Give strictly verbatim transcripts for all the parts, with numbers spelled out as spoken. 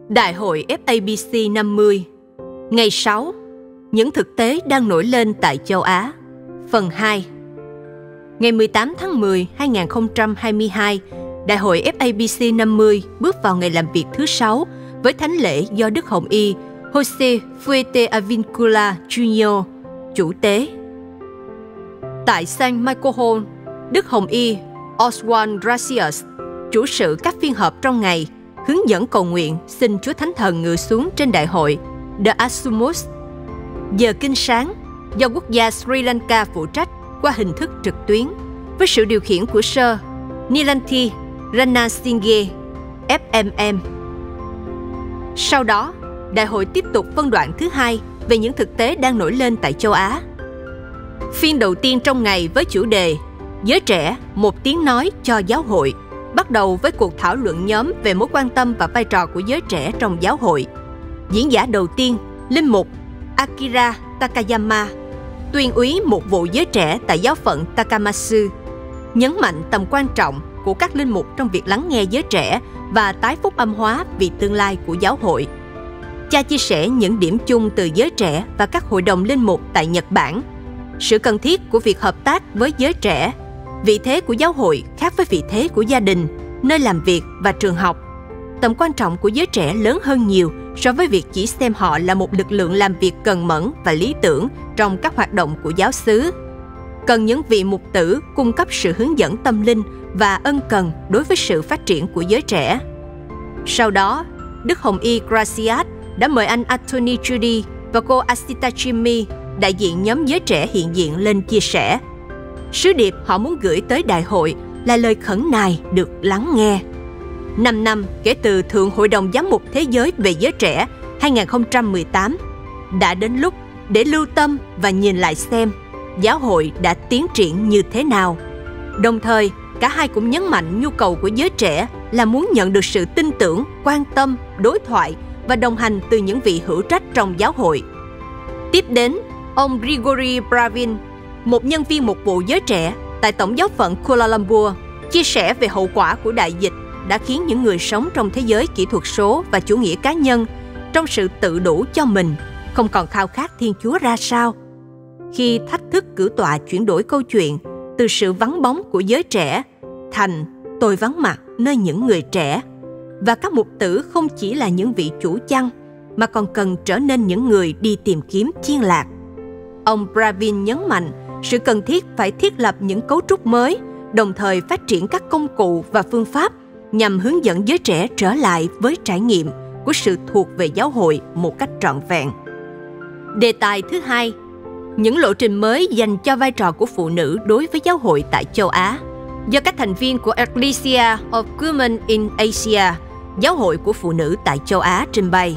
Đại hội ép a bê xê năm mươi. Ngày sáu. Những thực tế đang nổi lên tại châu Á. Phần hai. Ngày mười tám tháng mười năm hai nghìn không trăm hai mươi hai, Đại hội ép a bê xê năm mươi bước vào ngày làm việc thứ sáu với thánh lễ do Đức Hồng Y Jose Fuente-Avincula Junior chủ tế. Tại San Michael, Đức Hồng Y Oswald Gracias, chủ sự các phiên họp trong ngày, hướng dẫn cầu nguyện xin Chúa Thánh Thần ngự xuống trên đại hội The Asumus. Giờ kinh sáng do quốc gia Sri Lanka phụ trách qua hình thức trực tuyến với sự điều khiển của Sir Nilanthi Ranasinghe, ép em em. Sau đó, đại hội tiếp tục phân đoạn thứ hai về những thực tế đang nổi lên tại châu Á. Phiên đầu tiên trong ngày với chủ đề Giới trẻ, một tiếng nói cho giáo hội, bắt đầu với cuộc thảo luận nhóm về mối quan tâm và vai trò của giới trẻ trong giáo hội. Diễn giả đầu tiên, linh mục Akira Takayama, tuyên úy một vụ giới trẻ tại giáo phận Takamatsu, nhấn mạnh tầm quan trọng của các linh mục trong việc lắng nghe giới trẻ và tái phúc âm hóa vì tương lai của giáo hội. Cha chia sẻ những điểm chung từ giới trẻ và các hội đồng linh mục tại Nhật Bản, sự cần thiết của việc hợp tác với giới trẻ, vị thế của giáo hội khác với vị thế của gia đình, nơi làm việc và trường học. Tầm quan trọng của giới trẻ lớn hơn nhiều so với việc chỉ xem họ là một lực lượng làm việc cần mẫn và lý tưởng trong các hoạt động của giáo xứ. Cần những vị mục tử cung cấp sự hướng dẫn tâm linh và ân cần đối với sự phát triển của giới trẻ. Sau đó, Đức Hồng Y Gracias đã mời anh Anthony Judy và cô Asita Jimmy, đại diện nhóm giới trẻ hiện diện, lên chia sẻ. Sứ điệp họ muốn gửi tới đại hội là lời khẩn nài được lắng nghe. Năm năm kể từ Thượng Hội đồng Giám mục Thế giới về giới trẻ hai nghìn không trăm mười tám, đã đến lúc để lưu tâm và nhìn lại xem giáo hội đã tiến triển như thế nào. Đồng thời, cả hai cũng nhấn mạnh nhu cầu của giới trẻ là muốn nhận được sự tin tưởng, quan tâm, đối thoại và đồng hành từ những vị hữu trách trong giáo hội. Tiếp đến, ông Grigory Bravin, một nhân viên mục vụ giới trẻ tại Tổng giáo phận Kuala Lumpur, chia sẻ về hậu quả của đại dịch đã khiến những người sống trong thế giới kỹ thuật số và chủ nghĩa cá nhân, trong sự tự đủ cho mình, không còn khao khát Thiên Chúa ra sao. Khi thách thức cử tọa chuyển đổi câu chuyện từ sự vắng bóng của giới trẻ thành tôi vắng mặt nơi những người trẻ, và các mục tử không chỉ là những vị chủ chăn mà còn cần trở nên những người đi tìm kiếm chiên lạc. Ông Bravin nhấn mạnh sự cần thiết phải thiết lập những cấu trúc mới, đồng thời phát triển các công cụ và phương pháp nhằm hướng dẫn giới trẻ trở lại với trải nghiệm của sự thuộc về giáo hội một cách trọn vẹn. Đề tài thứ hai, những lộ trình mới dành cho vai trò của phụ nữ đối với giáo hội tại châu Á, do các thành viên của Ecclesia of Women in Asia, giáo hội của phụ nữ tại châu Á trình bày.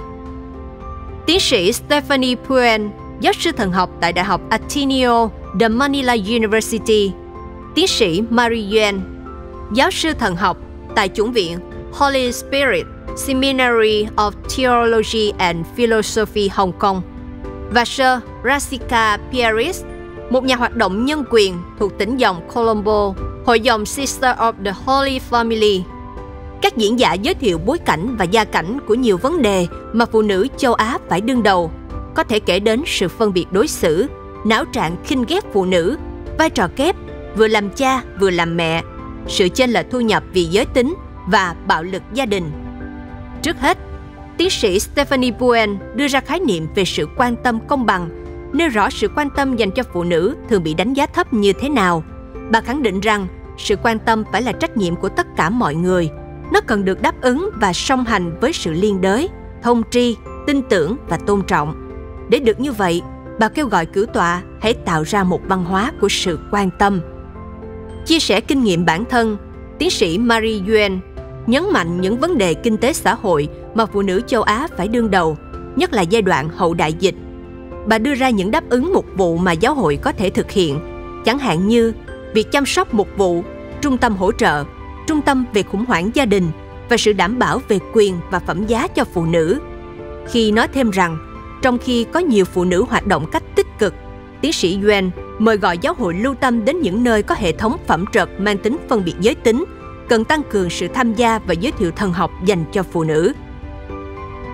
Tiến sĩ Stephanie Puen, giáo sư thần học tại Đại học Ateneo de Manila University, tiến sĩ Mary Yuan, giáo sư thần học tại chủng viện Holy Spirit Seminary of Theology and Philosophy Hong Kong, và Sir Rasika Pieris, một nhà hoạt động nhân quyền thuộc tỉnh dòng Colombo, hội dòng Sister of the Holy Family. Các diễn giả giới thiệu bối cảnh và gia cảnh của nhiều vấn đề mà phụ nữ châu Á phải đương đầu, có thể kể đến sự phân biệt đối xử, não trạng khinh ghét phụ nữ, vai trò kép, vừa làm cha vừa làm mẹ, sự chênh lệch thu nhập vì giới tính và bạo lực gia đình. Trước hết, tiến sĩ Stephanie Puen đưa ra khái niệm về sự quan tâm công bằng, nêu rõ sự quan tâm dành cho phụ nữ thường bị đánh giá thấp như thế nào. Bà khẳng định rằng sự quan tâm phải là trách nhiệm của tất cả mọi người. Nó cần được đáp ứng và song hành với sự liên đới, thông tri, tin tưởng và tôn trọng. Để được như vậy, bà kêu gọi cử tọa hãy tạo ra một văn hóa của sự quan tâm. Chia sẻ kinh nghiệm bản thân, tiến sĩ Marie Yuan nhấn mạnh những vấn đề kinh tế xã hội mà phụ nữ châu Á phải đương đầu, nhất là giai đoạn hậu đại dịch. Bà đưa ra những đáp ứng mục vụ mà giáo hội có thể thực hiện, chẳng hạn như việc chăm sóc mục vụ, trung tâm hỗ trợ, trung tâm về khủng hoảng gia đình và sự đảm bảo về quyền và phẩm giá cho phụ nữ. Khi nói thêm rằng, trong khi có nhiều phụ nữ hoạt động cách tích cực, tiến sĩ Yuan mời gọi giáo hội lưu tâm đến những nơi có hệ thống phẩm trật mang tính phân biệt giới tính, cần tăng cường sự tham gia và giới thiệu thần học dành cho phụ nữ.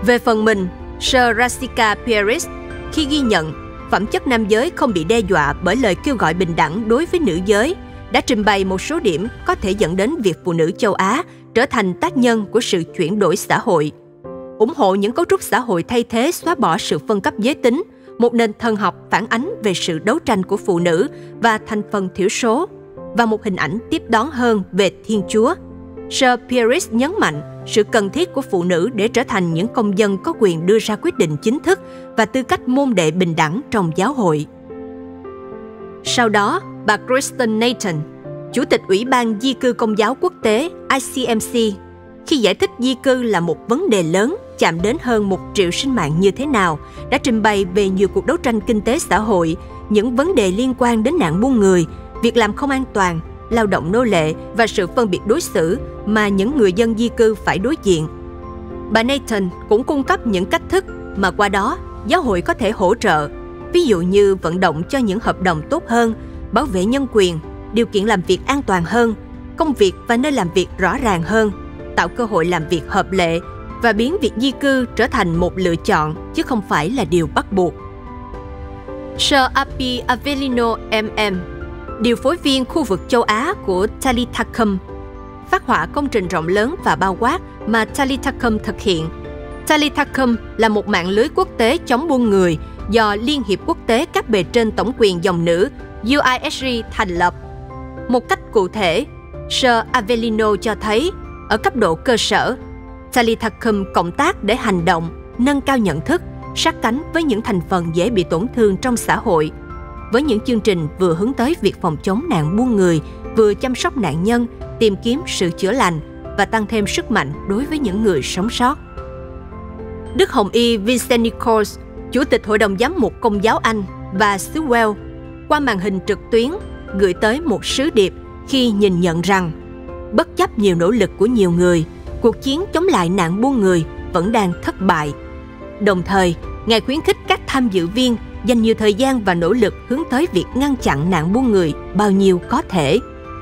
Về phần mình, Sir Rasika Pieris, khi ghi nhận phẩm chất nam giới không bị đe dọa bởi lời kêu gọi bình đẳng đối với nữ giới, đã trình bày một số điểm có thể dẫn đến việc phụ nữ châu Á trở thành tác nhân của sự chuyển đổi xã hội. Ủng hộ những cấu trúc xã hội thay thế xóa bỏ sự phân cấp giới tính, một nền thần học phản ánh về sự đấu tranh của phụ nữ và thành phần thiểu số, và một hình ảnh tiếp đón hơn về Thiên Chúa. Sir Pieris nhấn mạnh sự cần thiết của phụ nữ để trở thành những công dân có quyền đưa ra quyết định chính thức và tư cách môn đệ bình đẳng trong giáo hội. Sau đó, bà Kristen Nathan, Chủ tịch Ủy ban Di cư Công giáo Quốc tế I C M C, khi giải thích di cư là một vấn đề lớn chạm đến hơn một triệu sinh mạng như thế nào, đã trình bày về nhiều cuộc đấu tranh kinh tế xã hội, những vấn đề liên quan đến nạn buôn người, việc làm không an toàn, lao động nô lệ và sự phân biệt đối xử mà những người dân di cư phải đối diện. Bà Nathan cũng cung cấp những cách thức mà qua đó giáo hội có thể hỗ trợ, ví dụ như vận động cho những hợp đồng tốt hơn, bảo vệ nhân quyền, điều kiện làm việc an toàn hơn, công việc và nơi làm việc rõ ràng hơn, tạo cơ hội làm việc hợp lệ và biến việc di cư trở thành một lựa chọn chứ không phải là điều bắt buộc. Sir Api Avellino M M, điều phối viên khu vực châu Á của Talitacum, phác họa công trình rộng lớn và bao quát mà Talitacum thực hiện. Talitacum là một mạng lưới quốc tế chống buôn người do Liên hiệp Quốc tế các bề trên tổng quyền dòng nữ U I S G thành lập. Một cách cụ thể, Sir Avellino cho thấy, ở cấp độ cơ sở, Talitacum cộng tác để hành động, nâng cao nhận thức, sát cánh với những thành phần dễ bị tổn thương trong xã hội, với những chương trình vừa hướng tới việc phòng chống nạn buôn người, vừa chăm sóc nạn nhân, tìm kiếm sự chữa lành và tăng thêm sức mạnh đối với những người sống sót. Đức Hồng Y Vincent Nichols, Chủ tịch Hội đồng Giám mục Công giáo Anh và xứ Wales, qua màn hình trực tuyến, gửi tới một sứ điệp khi nhìn nhận rằng bất chấp nhiều nỗ lực của nhiều người, cuộc chiến chống lại nạn buôn người vẫn đang thất bại. Đồng thời, Ngài khuyến khích các tham dự viên dành nhiều thời gian và nỗ lực hướng tới việc ngăn chặn nạn buôn người bao nhiêu có thể.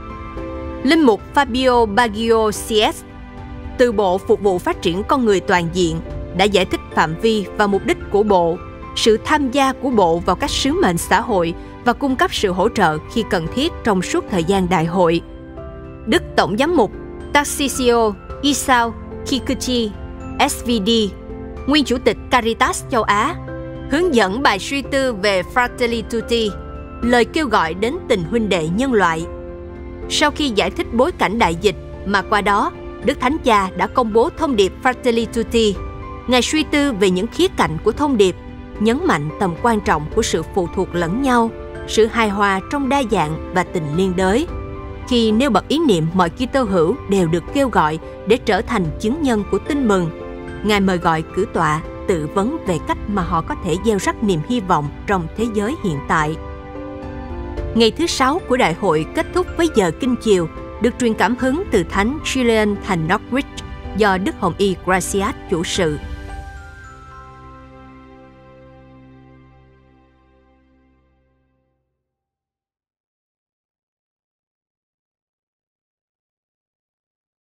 Linh mục Fabio Baggio C S, từ Bộ Phục vụ Phát triển Con người Toàn diện, đã giải thích phạm vi và mục đích của Bộ, sự tham gia của Bộ vào các sứ mệnh xã hội và cung cấp sự hỗ trợ khi cần thiết trong suốt thời gian đại hội. Đức Tổng giám mục Tarcisio Isao Kikuchi, S V D, nguyên Chủ tịch Caritas châu Á, hướng dẫn bài suy tư về Fratelli Tutti, lời kêu gọi đến tình huynh đệ nhân loại. Sau khi giải thích bối cảnh đại dịch mà qua đó, Đức Thánh Cha đã công bố thông điệp Fratelli Tutti, Ngài suy tư về những khía cạnh của thông điệp, nhấn mạnh tầm quan trọng của sự phụ thuộc lẫn nhau, sự hài hòa trong đa dạng và tình liên đới. Khi nêu bật ý niệm mọi Kitô hữu đều được kêu gọi để trở thành chứng nhân của tin mừng, Ngài mời gọi cử tọa tự vấn về cách mà họ có thể gieo rắc niềm hy vọng trong thế giới hiện tại. Ngày thứ sáu của đại hội kết thúc với giờ kinh chiều, được truyền cảm hứng từ Thánh Julian thành Norwich do Đức Hồng Y Gracias chủ sự.